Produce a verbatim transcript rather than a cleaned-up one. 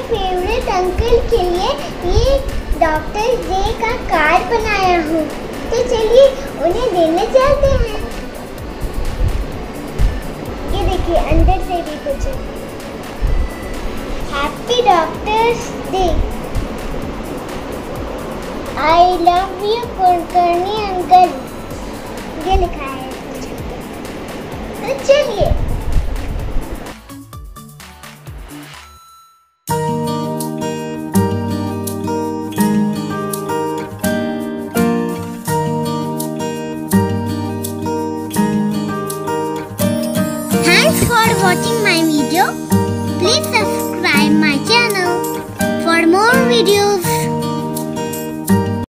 Favourite uncle के लिए ये डॉक्टर्स डे का कार्ड बनाया हूँ, तो चलिए उन्हें देने चलते हैं। ये देखिए अंदर से भी कुछ happy doctors day, I love you Kulkarni uncle, ये लिखा है। तो चलिए Thanks for watching my video. Please